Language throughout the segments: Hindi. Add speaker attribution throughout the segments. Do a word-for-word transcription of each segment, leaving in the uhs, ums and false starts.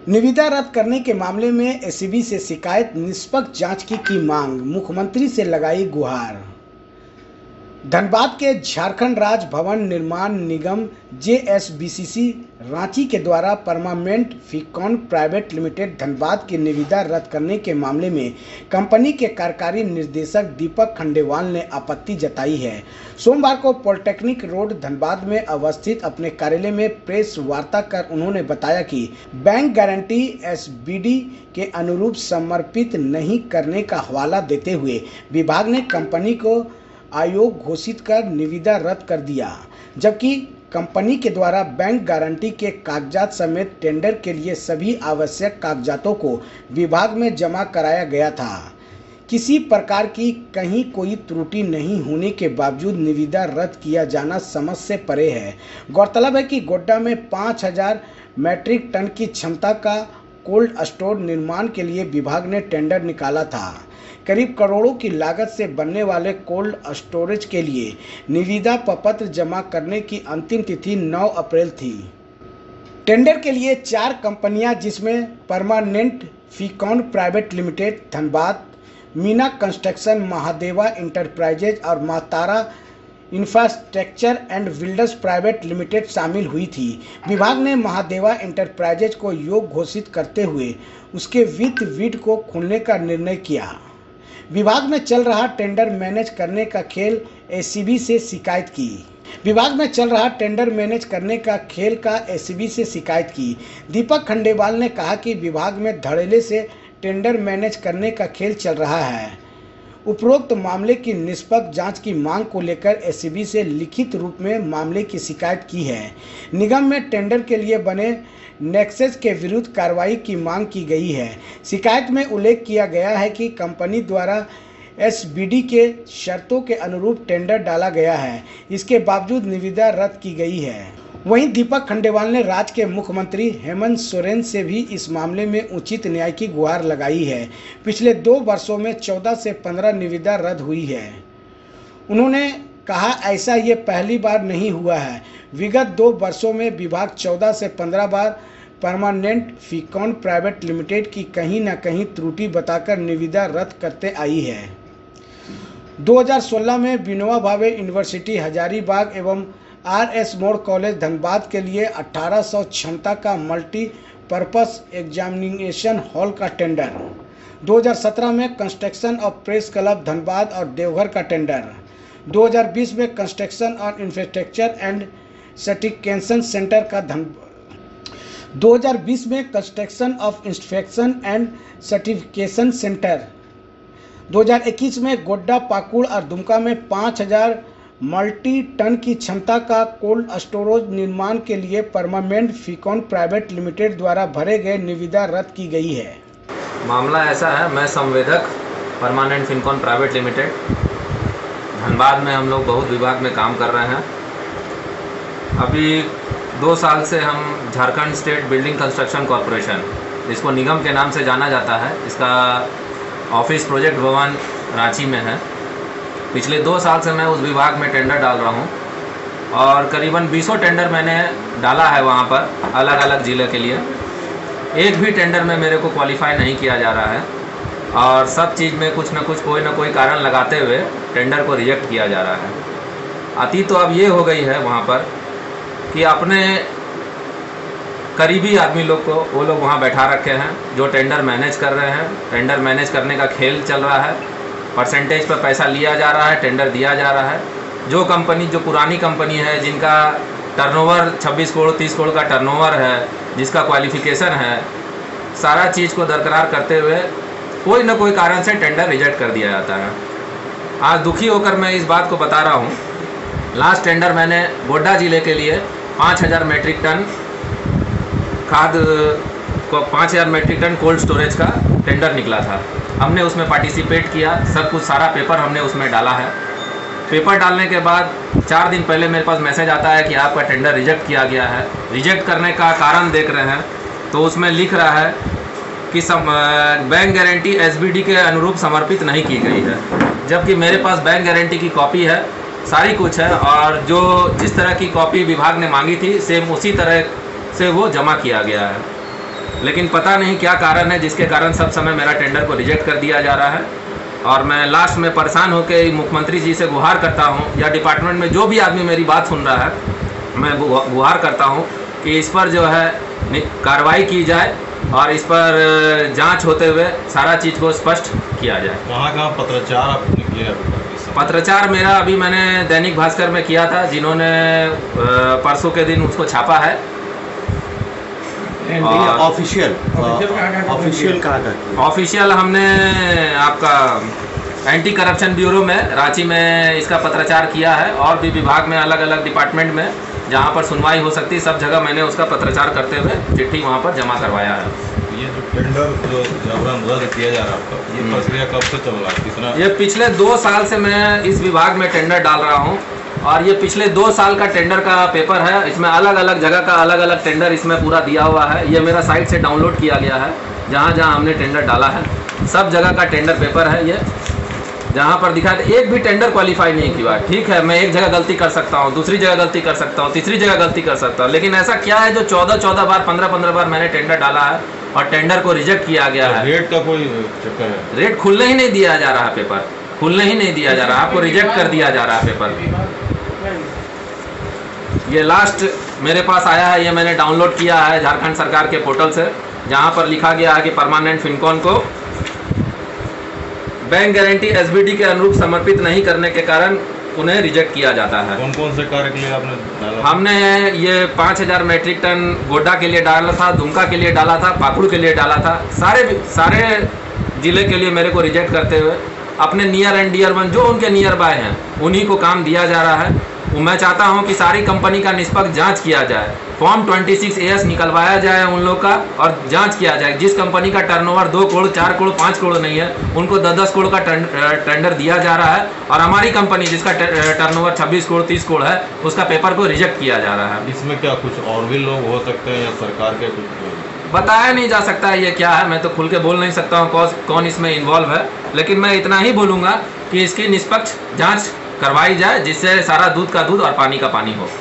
Speaker 1: निविदा रद्द करने के मामले में एसीबी से शिकायत, निष्पक्ष जांच की की मांग, मुख्यमंत्री से लगाई गुहार। धनबाद के झारखंड राज्य भवन निर्माण निगम जेएसबीसीसी रांची के द्वारा permanent Ficon private limited Dhanbad की निविदा रद्द करने के मामले में कंपनी के कार्यकारी निर्देशक दीपक खंडेलवाल ने आपत्ति जताई है। सोमवार को पॉलिटेक्निक रोड धनबाद में अवस्थित अपने कार्यालय में प्रेस वार्ता कर उन्होंने बताया कि बैंक गारंटी एसबीडी के अनुरूप समर्पित नहीं करने का हवाला देते हुए विभाग ने कंपनी को आयोग घोषित कर निविदा रद्द कर दिया, जबकि कंपनी के द्वारा बैंक गारंटी के कागजात समेत टेंडर के लिए सभी आवश्यक कागजातों को विभाग में जमा कराया गया था। किसी प्रकार की कहीं कोई त्रुटि नहीं होने के बावजूद निविदा रद्द किया जाना समझ से परे है। गौरतलब है कि गोड्डा में पाँच हजार मैट्रिक टन की क्षमता का कोल्ड स्टोर निर्माण के लिए विभाग ने टेंडर निकाला था। करीब करोड़ों की लागत से बनने वाले कोल्ड स्टोरेज के लिए निविदा प्रपत्र जमा करने की अंतिम तिथि नौ अप्रैल थी। टेंडर के लिए चार कंपनियां, जिसमें permanent Ficon private limited Dhanbad, Meena construction, Mahadeva enterprises और Matara infrastructure and builders private limited शामिल हुई थी। विभाग ने महादेवा इंटरप्राइजेज को योग्य घोषित करते हुए उसके वित्त विड को खोलने का निर्णय किया। विभाग में चल रहा टेंडर मैनेज करने का खेल एसीबी से शिकायत की विभाग में चल रहा टेंडर मैनेज करने का खेल का एसीबी से शिकायत की दीपक खंडेलवाल ने कहा कि विभाग में धड़ल्ले से टेंडर मैनेज करने का खेल चल रहा है। उपरोक्त मामले की निष्पक्ष जांच की मांग को लेकर एसीबी से लिखित रूप में मामले की शिकायत की है। निगम में टेंडर के लिए बने नेक्सस के विरुद्ध कार्रवाई की मांग की गई है। शिकायत में उल्लेख किया गया है कि कंपनी द्वारा एसबीडी के शर्तों के अनुरूप टेंडर डाला गया है, इसके बावजूद निविदा रद्द की गई है। वहीं दीपक खंडेलवाल ने राज्य के मुख्यमंत्री हेमंत सोरेन से भी इस मामले में उचित न्याय की गुहार लगाई है। पिछले दो वर्षों में चौदह से पंद्रह निविदा रद्द हुई है। उन्होंने कहा, ऐसा ये पहली बार नहीं हुआ है। विगत दो वर्षों में विभाग चौदह से पंद्रह बार परमानेंट फिकॉन प्राइवेट लिमिटेड की कहीं न कहीं त्रुटि बताकर निविदा रद्द करते आई है। दो हज़ार सोलह में विनोबा भावे यूनिवर्सिटी हजारीबाग एवं R S More college Dhanbad के लिए अठारह सौ क्षमता का मल्टीपर्पस एग्जामिनेशन हॉल का टेंडर, दो हज़ार सत्रह में construction of press club Dhanbad और देवघर का टेंडर, दो हज़ार बीस में construction of infrastructure and certification centre का धन दो हज़ार बीस में construction of inspection and certification centre, दो हज़ार इक्कीस में गोड्डा, पाकुड़ और दुमका में पाँच हज़ार मल्टी टन की क्षमता का कोल्ड स्टोरेज निर्माण के लिए परमानेंट फिकॉन प्राइवेट लिमिटेड द्वारा भरे गए निविदा रद्द की गई है।
Speaker 2: मामला ऐसा है, मैं संवेदक permanent Ficon private limited Dhanbad में हम लोग बहुत विभाग में काम कर रहे हैं। अभी दो साल से हम Jharkhand state building construction corporation, जिसको निगम के नाम से जाना जाता है, इसका ऑफिस प्रोजेक्ट भवन रांची में है। पिछले दो साल से मैं उस विभाग में टेंडर डाल रहा हूं और करीबन बीसों टेंडर मैंने डाला है वहां पर अलग अलग ज़िले के लिए। एक भी टेंडर में मेरे को क्वालिफाई नहीं किया जा रहा है और सब चीज़ में कुछ ना कुछ कोई ना कोई कारण लगाते हुए टेंडर को रिजेक्ट किया जा रहा है। अति तो अब ये हो गई है वहाँ पर कि अपने करीबी आदमी लोग को वो लोग वहाँ बैठा रखे हैं जो टेंडर मैनेज कर रहे हैं। टेंडर मैनेज करने का खेल चल रहा है, परसेंटेज पर पैसा लिया जा रहा है, टेंडर दिया जा रहा है। जो कंपनी, जो पुरानी कंपनी है, जिनका टर्नओवर छब्बीस करोड़ तीस करोड़ का टर्नओवर है, जिसका क्वालिफिकेशन है, सारा चीज़ को दरकरार करते हुए कोई ना कोई कारण से टेंडर रिजेक्ट कर दिया जाता है। आज दुखी होकर मैं इस बात को बता रहा हूँ, लास्ट टेंडर मैंने गोड्डा ज़िले के लिए पाँच हज़ार मेट्रिक टन खाद को पाँच हज़ार मेट्रिक टन कोल्ड स्टोरेज का टेंडर निकला था। हमने उसमें पार्टिसिपेट किया, सब कुछ सारा पेपर हमने उसमें डाला है। पेपर डालने के बाद चार दिन पहले मेरे पास मैसेज आता है कि आपका टेंडर रिजेक्ट किया गया है। रिजेक्ट करने का कारण देख रहे हैं तो उसमें लिख रहा है कि सम, बैंक गारंटी एसबीडी के अनुरूप समर्पित नहीं की गई है, जबकि मेरे पास बैंक गारंटी की कॉपी है, सारी कुछ है और जो जिस तरह की कॉपी विभाग ने मांगी थी सेम उसी तरह से वो जमा किया गया है। लेकिन पता नहीं क्या कारण है जिसके कारण सब समय मेरा टेंडर को रिजेक्ट कर दिया जा रहा है। और मैं लास्ट में परेशान होकर मुख्यमंत्री जी से गुहार करता हूँ, या डिपार्टमेंट में जो भी आदमी मेरी बात सुन रहा है, मैं गुहार करता हूँ कि इस पर जो है कार्रवाई की जाए और इस पर जांच होते हुए सारा चीज़ को स्पष्ट किया जाए।
Speaker 3: कहाँ कहाँ पत्रचार आपने किया?
Speaker 2: पत्रचार मेरा अभी मैंने दैनिक भास्कर में किया था, जिन्होंने परसों के दिन उसको छापा है।
Speaker 3: ऑफिशियल ऑफिशियल कहाँ का?
Speaker 2: ऑफिशियल हमने आपका एंटी करप्शन ब्यूरो में रांची में इसका पत्रचार किया है, और भी विभाग में अलग अलग डिपार्टमेंट में जहाँ पर सुनवाई हो सकती है सब जगह मैंने उसका पत्रचार करते हुए चिट्ठी वहाँ पर जमा करवाया है।
Speaker 3: ये जो टेंडर जो जबरन रद्द किया जा रहा है, ये प्रक्रिया कब से चल रहा है? कितना?
Speaker 2: ये पिछले दो साल से मैं इस विभाग में टेंडर डाल रहा हूँ, और ये पिछले दो साल का टेंडर का पेपर है। इसमें अलग अलग जगह का अलग अलग टेंडर इसमें पूरा दिया हुआ है। ये मेरा साइट से डाउनलोड किया गया है, जहाँ जहाँ हमने टेंडर डाला है सब जगह का टेंडर पेपर है ये, जहाँ पर दिखा है एक भी टेंडर क्वालिफाई नहीं किया। ठीक है, मैं एक जगह गलती कर सकता हूँ, दूसरी जगह गलती कर सकता हूँ, तीसरी जगह गलती कर सकता हूँ, लेकिन ऐसा क्या है जो चौदह चौदह बार पंद्रह पंद्रह बार मैंने टेंडर डाला है और टेंडर को रिजेक्ट किया गया है।
Speaker 3: रेट का कोई चक्कर है?
Speaker 2: रेट खुलने ही नहीं दिया जा रहा है, पेपर खुलने ही नहीं दिया जा रहा, आपको रिजेक्ट कर दिया जा रहा है पेपर। ये लास्ट मेरे पास आया है, ये मैंने डाउनलोड किया है झारखंड सरकार के पोर्टल से, जहाँ पर लिखा गया है कि परमानेंट फिनकॉन को बैंक गारंटी एसबीडी के अनुरूप समर्पित नहीं करने के कारण उन्हें रिजेक्ट किया जाता है।
Speaker 3: कौन कौन से कार्य के लिए आपने डाला?
Speaker 2: हमने ये पाँच हज़ार मीट्रिक टन गोड्डा के लिए डाला था, दुमका के लिए डाला था, पाकुड़ के लिए डाला था, सारे सारे जिले के लिए मेरे को रिजेक्ट करते हुए अपने नियर एंड डियर वन जो उनके नियर बाय हैं उन्हीं को काम दिया जा रहा है। मैं चाहता हूं कि सारी कंपनी का निष्पक्ष जांच किया जाए, फॉर्म छब्बीस ए एस निकलवाया जाए उन लोग का, और जांच किया जाए। जिस कंपनी का टर्नओवर दो करोड़ चार करोड़ पाँच करोड़ नहीं है, उनको दस दस करोड़ का टेंडर दिया जा रहा है, और हमारी कंपनी जिसका टर्नओवर छब्बीस करोड़ तीस करोड़ है उसका पेपर को रिजेक्ट किया जा रहा है।
Speaker 3: इसमें क्या कुछ और भी लोग हो सकते हैं या सरकार के कुछ
Speaker 2: बताया नहीं जा सकता है ये क्या है, मैं तो खुल के बोल नहीं सकता हूँ कौन इसमें इन्वॉल्व है, लेकिन मैं इतना ही बोलूँगा कि इसकी निष्पक्ष जांच करवाई जाए, जिससे सारा दूध का दूध और पानी का पानी हो।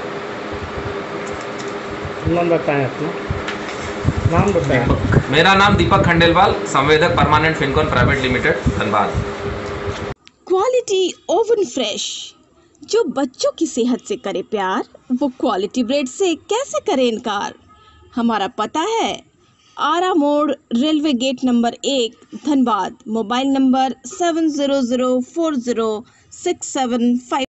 Speaker 1: नाम बताएं अपना। नाम बताएं।
Speaker 2: मेरा नाम दीपक खंडेलवाल, संवेदक permanent Fincon private limited, Dhanbad.
Speaker 4: Quality oven fresh, जो बच्चों की सेहत से करे प्यार, वो क्वालिटी ब्रेड से कैसे करे इनकार। हमारा पता है आरा मोड़, रेलवे गेट नंबर एक, Dhanbad. Mobile number seven zero zero four zero six seven five.